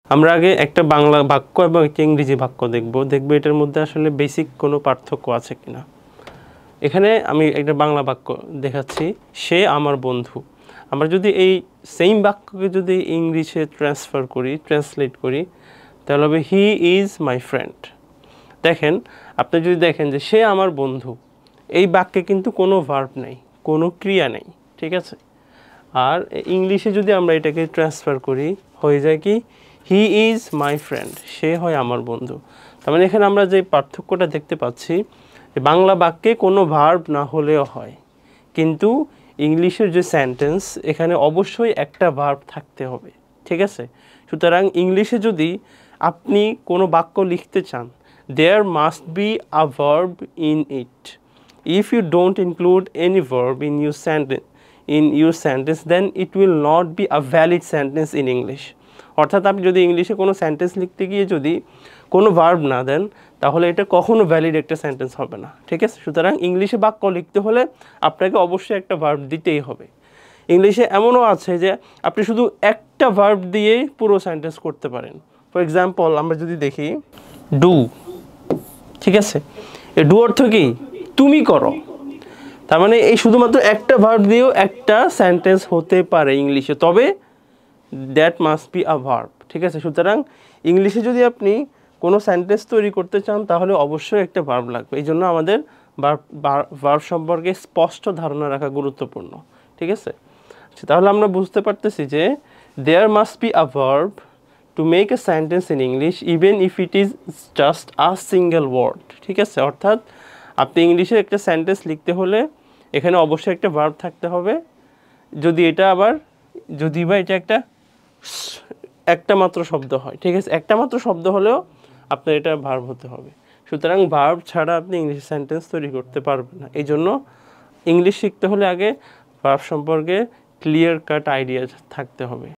আমরা আগে একটা বাংলা বাক্য এবং একটা ইংরেজি বাক্য দেখব এটার মধ্যে আসলে বেসিক কোনো পার্থক্য আছে কিনা। এখানে আমি একটা বাংলা বাক্য দেখাচ্ছি, সে আমার বন্ধু। আমরা যদি এই সেম বাক্যকে যদি ইংলিশে ট্রান্সলেট করি তাহলে হবে হি ইজ মাই ফ্রেন্ড। দেখেন, আপনি যদি দেখেন যে সে আমার বন্ধু, এই বাক্যে কিন্তু কোনো ভার্ব নেই, কোনো ক্রিয়া নেই, ঠিক আছে। আর ইংলিশে যদি আমরা এটাকে ট্রান্সফার করি হয়ে যায় কি হি ইজ মাই ফ্রেন্ড, সে হয় আমার বন্ধু। তার মানে এখানে আমরা যে পার্থক্যটা দেখতে পাচ্ছি, বাংলা বাক্যে কোনো ভার্ব না হলেও হয়, কিন্তু ইংলিশের যে সেন্টেন্স এখানে অবশ্যই একটা ভার্ব থাকতে হবে, ঠিক আছে। সুতরাং ইংলিশে যদি আপনি কোনো বাক্য লিখতে চান, there must be a verb in it. If you don't include any verb in your sentence then it will not be a valid sentence in English. অর্থাৎ আপনি যদি ইংলিশে কোনো সেন্টেন্স লিখতে গিয়ে যদি কোনো ভার্ব না দেন তাহলে এটা কখনো ভ্যালিড একটা সেন্টেন্স হবে না, ঠিক আছে। সুতরাং ইংলিশে বাক্য লিখতে হলে আপনাকে অবশ্যই একটা ভার্ব দিতেই হবে। ইংলিশে এমনও আছে যে আপনি শুধু একটা ভার্ব দিয়েই পুরো সেন্টেন্স করতে পারেন। ফর এক্সাম্পল আমরা যদি দেখি ডু, ঠিক আছে, এই ডু অর্থ কি তুমি করো। তার মানে এই শুধুমাত্র একটা ভার্ব দিয়েও একটা সেন্টেন্স হতে পারে ইংলিশে, তবে that must be a verb, ঠিক আছে। সুতরাং ইংলিশে যদি আপনি কোনো সেন্টেন্স তৈরি করতে চান তাহলে অবশ্যই একটা ভার্ব লাগবে। এই জন্য আমাদের ভার্ব সম্পর্কে স্পষ্ট ধারণা রাখা গুরুত্বপূর্ণ, ঠিক আছে। আচ্ছা, তাহলে আমরা বুঝতে পারতেছি যে there must be a verb to make a sentence in English even if it is just a single word, ঠিক আছে। অর্থাৎ আপনি ইংলিশে একটা সেন্টেন্স লিখতে হলে এখানে অবশ্যই একটা ভার্ব থাকতে হবে, যদি এটা একটা মাত্র শব্দ হয়, ঠিক আছে। একটা মাত্র শব্দ হলেও আপনার এটা ভার্ব হতে হবে। সুতরাং ভার্ব ছাড়া আপনি ইংলিশ সেন্টেন্স তৈরি করতে পারবেন না। এই জন্য ইংলিশ শিখতে হলে আগে ভার্ব সম্পর্কে ক্লিয়ার কাট আইডিয়া থাকতে হবে।